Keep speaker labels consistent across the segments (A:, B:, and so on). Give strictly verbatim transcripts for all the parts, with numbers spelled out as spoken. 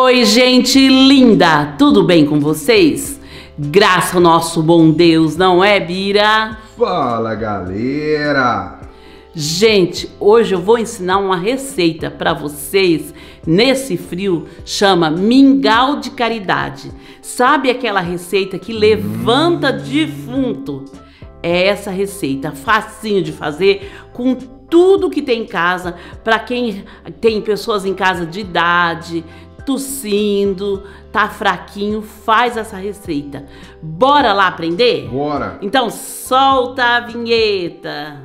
A: Oi, gente linda! Tudo bem com vocês? Graças ao nosso bom Deus, não é, Bira?
B: Fala, galera!
A: Gente, hoje eu vou ensinar uma receita para vocês nesse frio, chama mingau de caridade. Sabe aquela receita que levanta defunto? É essa receita, facinho de fazer, com tudo que tem em casa, para quem tem pessoas em casa de idade, tossindo, tá fraquinho, faz essa receita. Bora lá aprender?
B: Bora!
A: Então solta a vinheta!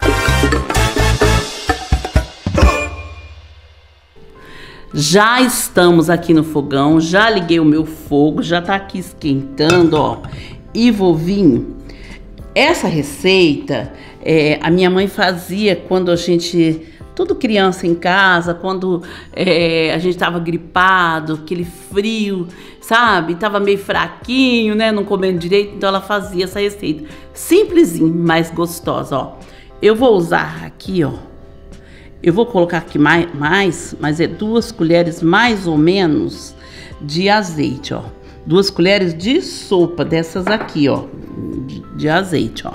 A: Já estamos aqui no fogão, já liguei o meu fogo, já tá aqui esquentando, ó. E vou vir. Essa receita, é, a minha mãe fazia quando a gente, tudo criança em casa, quando é, a gente tava gripado, aquele frio, sabe? Tava meio fraquinho, né? Não comendo direito, então ela fazia essa receita. Simplesinho, mas gostosa, ó. Eu vou usar aqui, ó. Eu vou colocar aqui mais, mais, mas é duas colheres mais ou menos de azeite, ó. Duas colheres de sopa dessas aqui, ó, de, de azeite, ó.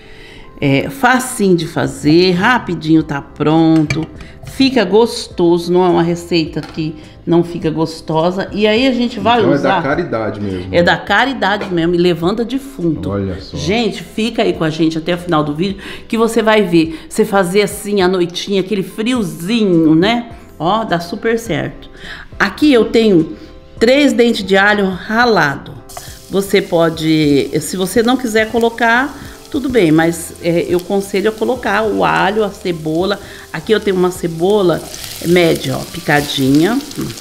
A: É facinho de fazer, rapidinho tá pronto, fica gostoso, não é uma receita que não fica gostosa. E aí a gente vai
B: então
A: usar...
B: é da caridade mesmo.
A: É da caridade mesmo e levanta defunto.
B: Olha só. Gente,
A: fica aí com a gente até o final do vídeo que você vai ver. Você fazer assim à noitinha, aquele friozinho, né? Ó, dá super certo. Aqui eu tenho três dentes de alho ralado. Você pode, se você não quiser colocar, tudo bem, mas é, eu aconselho a colocar o alho, a cebola. Aqui eu tenho uma cebola média, ó, picadinha.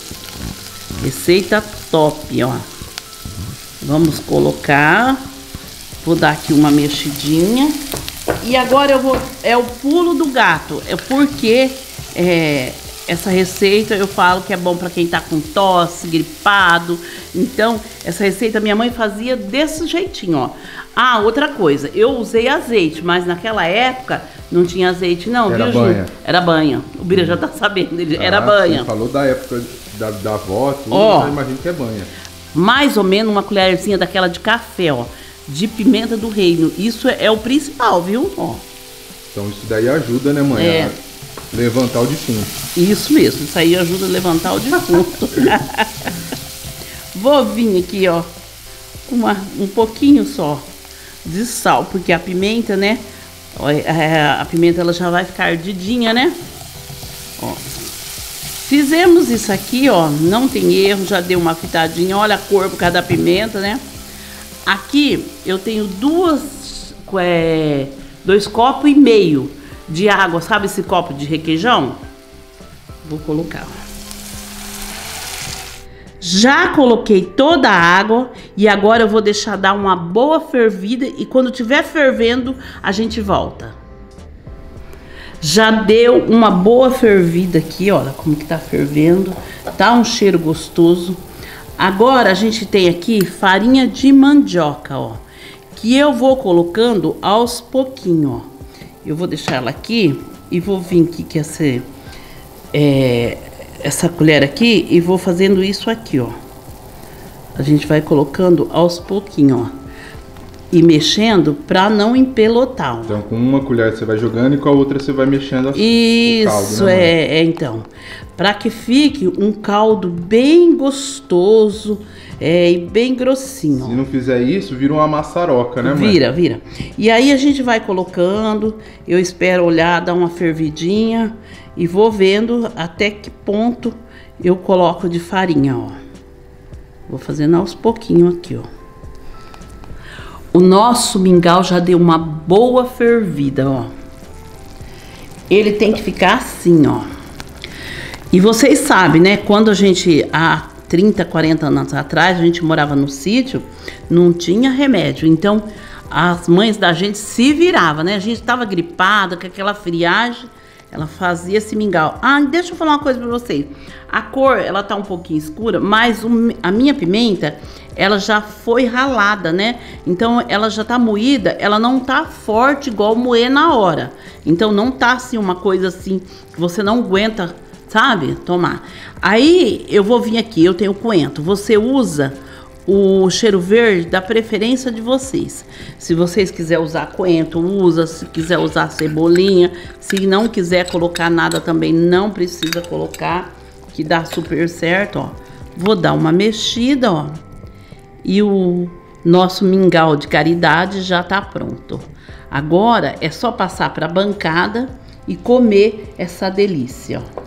A: Receita top, ó. Vamos colocar. Vou dar aqui uma mexidinha. E agora eu vou, é o pulo do gato, é porque é, essa receita eu falo que é bom para quem tá com tosse, gripado. Então, essa receita minha mãe fazia desse jeitinho, ó. Ah, outra coisa, eu usei azeite, mas naquela época não tinha azeite não,
B: era
A: viu,
B: banha.
A: Ju? Era banha. O Bira já tá sabendo, ele,
B: ah,
A: era banha.
B: Você falou da época da, da avó, tudo,
A: ó,
B: eu imagino que é banha.
A: Mais ou menos uma colherzinha daquela de café, ó, de pimenta do reino. Isso é, é o principal, viu? Ó.
B: Então isso daí ajuda, né, mãe?
A: É.
B: A levantar o defunto.
A: Isso mesmo, isso aí ajuda a levantar o defunto. Vou vir aqui, ó, uma, um pouquinho só de sal, porque a pimenta, né, ó, a pimenta ela já vai ficar ardidinha, né? Ó. Fizemos isso aqui, ó, não tem erro, já deu uma fitadinha, olha a cor por causa da pimenta, né? Aqui eu tenho duas, é, dois copos e meio de água, sabe esse copo de requeijão? Vou colocar. Já coloquei toda a água e agora eu vou deixar dar uma boa fervida e quando tiver fervendo a gente volta. Já deu uma boa fervida aqui, olha como que tá fervendo, tá um cheiro gostoso. Agora a gente tem aqui farinha de mandioca, ó, que eu vou colocando aos pouquinhos, ó. Eu vou deixar ela aqui e vou vir aqui que essa, é, essa colher aqui e vou fazendo isso aqui, ó. A gente vai colocando aos pouquinhos, ó. E mexendo pra não empelotar, ó.
B: Então com uma colher você vai jogando e com a outra você vai mexendo a,
A: isso,
B: o caldo, né,
A: é, é, então. Pra que fique um caldo bem gostoso. É, e bem grossinho.
B: Se não fizer isso, vira uma maçaroca, né, mãe?
A: Vira, vira. E aí a gente vai colocando, eu espero olhar, dar uma fervidinha e vou vendo até que ponto eu coloco de farinha, ó. Vou fazendo aos pouquinhos aqui, ó. O nosso mingau já deu uma boa fervida, ó. Ele tem que ficar assim, ó. E vocês sabem, né, quando a gente... A, trinta, quarenta anos atrás, a gente morava no sítio, não tinha remédio. Então, as mães da gente se viravam, né? A gente estava gripada, com aquela friagem, ela fazia esse mingau. Ah, deixa eu falar uma coisa pra vocês. A cor, ela tá um pouquinho escura, mas o, a minha pimenta, ela já foi ralada, né? Então, ela já tá moída, ela não tá forte igual moer na hora. Então, não tá assim uma coisa assim, que você não aguenta sabe? Tomar. Aí eu vou vir aqui, eu tenho coentro. Você usa o cheiro verde da preferência de vocês. Se vocês quiserem usar coentro, usa. Se quiser usar cebolinha. Se não quiser colocar nada também, não precisa colocar, que dá super certo, ó. Vou dar uma mexida, ó. E o nosso mingau de caridade já tá pronto. Agora é só passar para a bancada e comer essa delícia, ó.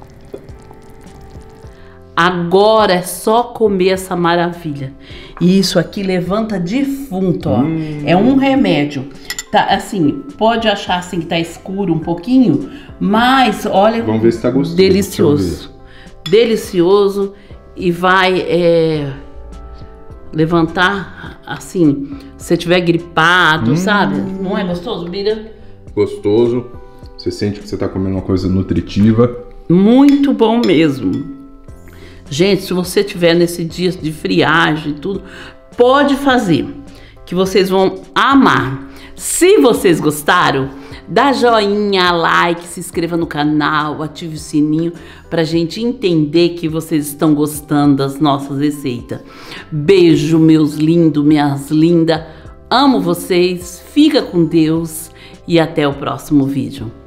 A: Agora é só comer essa maravilha. E isso aqui levanta defunto, ó. Hum. É um remédio. Tá, assim, pode achar assim que tá escuro um pouquinho, mas olha,
B: vamos ver se tá gostoso.
A: Delicioso. Delicioso e vai é, levantar, assim, se você tiver gripado, hum. sabe? Não é gostoso, Bira?
B: Gostoso. Você sente que você tá comendo uma coisa nutritiva.
A: Muito bom mesmo. Gente, se você tiver nesse dia de friagem e tudo, pode fazer, que vocês vão amar. Se vocês gostaram, dá joinha, like, se inscreva no canal, ative o sininho pra gente entender que vocês estão gostando das nossas receitas. Beijo, meus lindos, minhas lindas. Amo vocês, fica com Deus e até o próximo vídeo.